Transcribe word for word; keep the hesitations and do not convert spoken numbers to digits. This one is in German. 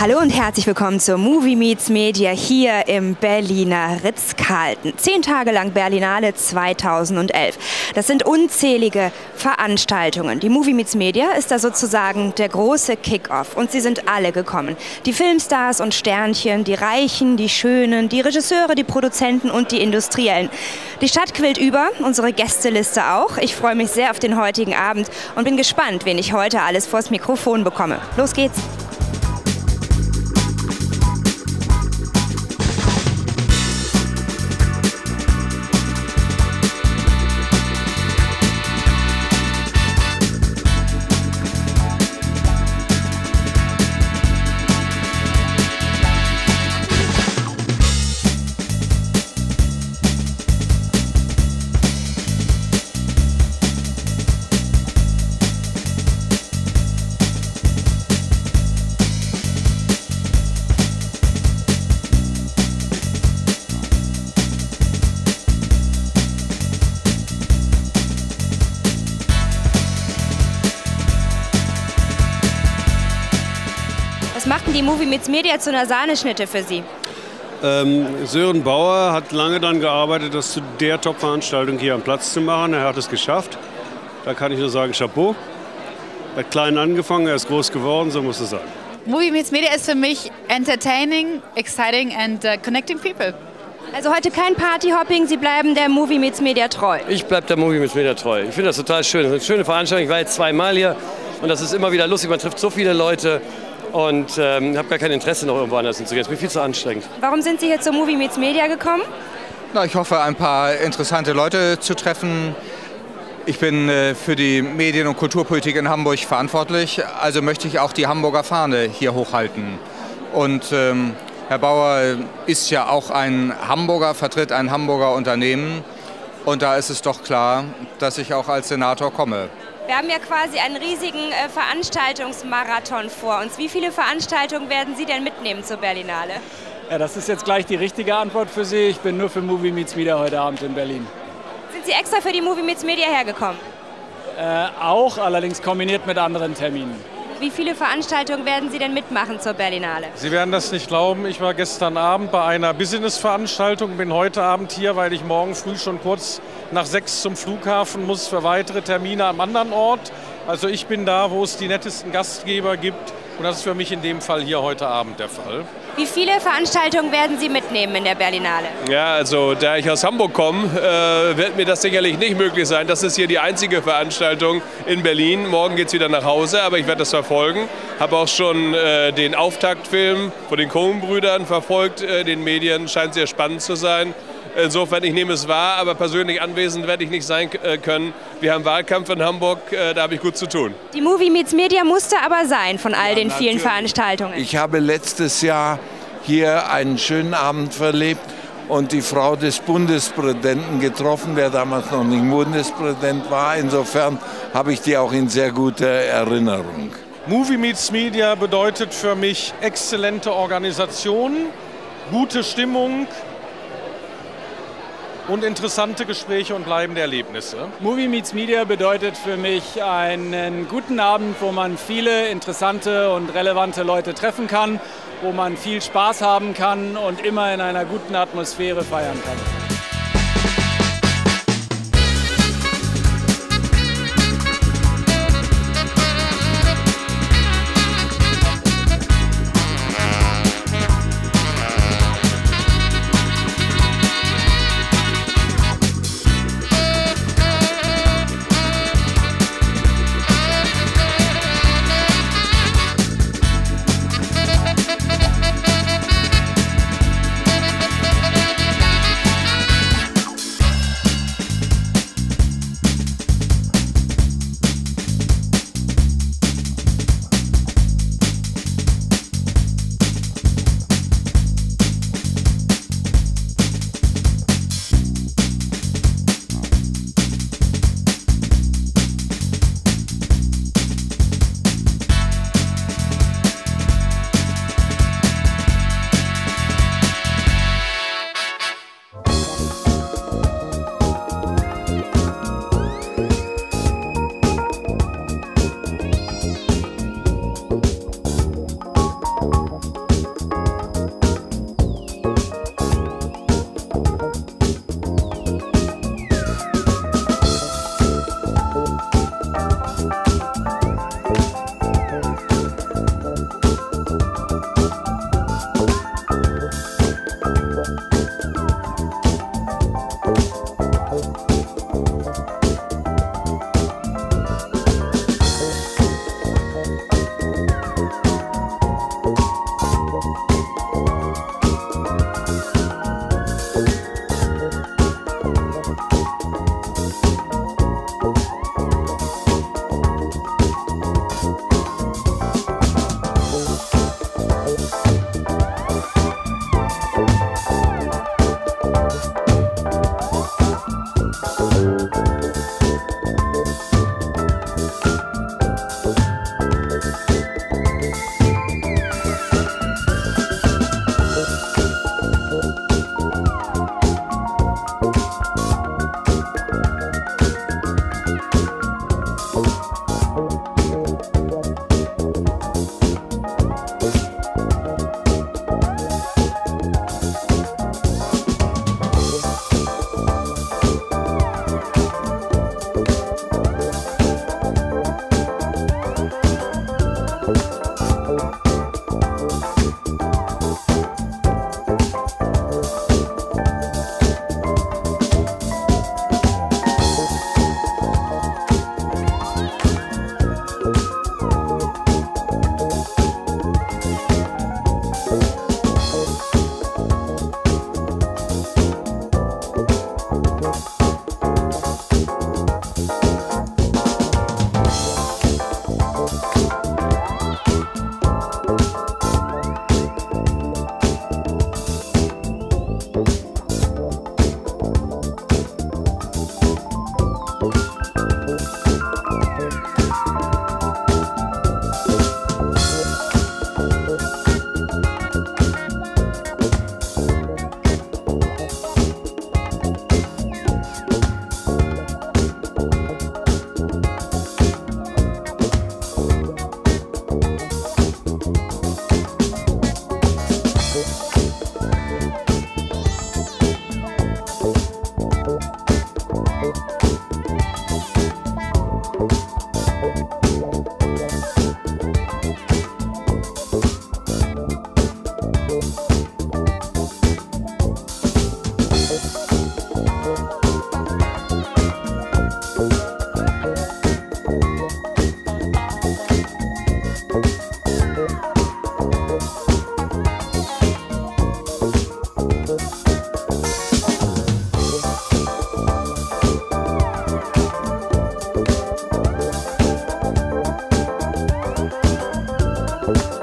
Hallo und herzlich willkommen zur Movie Meets Media hier im Berliner Ritz-Carlton. Zehn Tage lang Berlinale zweitausendelf. Das sind unzählige Veranstaltungen. Die Movie Meets Media ist da sozusagen der große Kick-Off und sie sind alle gekommen. Die Filmstars und Sternchen, die Reichen, die Schönen, die Regisseure, die Produzenten und die Industriellen. Die Stadt quillt über, unsere Gästeliste auch. Ich freue mich sehr auf den heutigen Abend und bin gespannt, wen ich heute alles vors Mikrofon bekomme. Los geht's! Was macht denn die Movie Meets Media zu einer Sahneschnitte für Sie? Ähm, Sören Bauer hat lange daran gearbeitet, das zu der Top-Veranstaltung hier am Platz zu machen. Er hat es geschafft. Da kann ich nur sagen, Chapeau. Er hat klein angefangen, er ist groß geworden, so muss es sein. Movie Meets Media ist für mich entertaining, exciting and uh, connecting people. Also heute kein Partyhopping, Sie bleiben der Movie Meets Media treu. Ich bleibe der Movie Meets Media treu. Ich finde das total schön. Das ist eine schöne Veranstaltung. Ich war jetzt zweimal hier und das ist immer wieder lustig. Man trifft so viele Leute. Und ähm, habe gar kein Interesse, noch irgendwo anders hinzugehen. Es ist mir viel zu anstrengend. Warum sind Sie hier zur Movie Meets Media gekommen? Na, ich hoffe, ein paar interessante Leute zu treffen. Ich bin äh, für die Medien- und Kulturpolitik in Hamburg verantwortlich. Also möchte ich auch die Hamburger Fahne hier hochhalten. Und ähm, Herr Bauer ist ja auch ein Hamburger, vertritt ein Hamburger Unternehmen. Und da ist es doch klar, dass ich auch als Senator komme. Wir haben ja quasi einen riesigen äh, Veranstaltungsmarathon vor uns. Wie viele Veranstaltungen werden Sie denn mitnehmen zur Berlinale? Ja, das ist jetzt gleich die richtige Antwort für Sie. Ich bin nur für Movie Meets Media heute Abend in Berlin. Sind Sie extra für die Movie Meets Media hergekommen? Äh, auch, allerdings kombiniert mit anderen Terminen. Wie viele Veranstaltungen werden Sie denn mitmachen zur Berlinale? Sie werden das nicht glauben, ich war gestern Abend bei einer Business-Veranstaltung, bin heute Abend hier, weil ich morgen früh schon kurz nach sechs zum Flughafen muss für weitere Termine am anderen Ort. Also ich bin da, wo es die nettesten Gastgeber gibt und das ist für mich in dem Fall hier heute Abend der Fall. Wie viele Veranstaltungen werden Sie mitnehmen in der Berlinale? Ja, also da ich aus Hamburg komme, äh, wird mir das sicherlich nicht möglich sein. Das ist hier die einzige Veranstaltung in Berlin. Morgen geht es wieder nach Hause, aber ich werde das verfolgen. Habe auch schon äh, den Auftaktfilm von den Coen-Brüdern verfolgt. Äh, den Medien scheint sehr spannend zu sein. Insofern, ich nehme es wahr, aber persönlich anwesend werde ich nicht sein können. Wir haben Wahlkampf in Hamburg, äh, da habe ich gut zu tun. Die Movie Meets Media musste aber sein von all Ja, den vielen natürlich. Veranstaltungen. Ich habe letztes Jahr hier einen schönen Abend verlebt und die Frau des Bundespräsidenten getroffen, der damals noch nicht Bundespräsident war. Insofern habe ich die auch in sehr guter Erinnerung. Movie Meets Media bedeutet für mich exzellente Organisation, gute Stimmung und interessante Gespräche und bleibende Erlebnisse. Movie Meets Media bedeutet für mich einen guten Abend, wo man viele interessante und relevante Leute treffen kann, wo man viel Spaß haben kann und immer in einer guten Atmosphäre feiern kann. Thank you.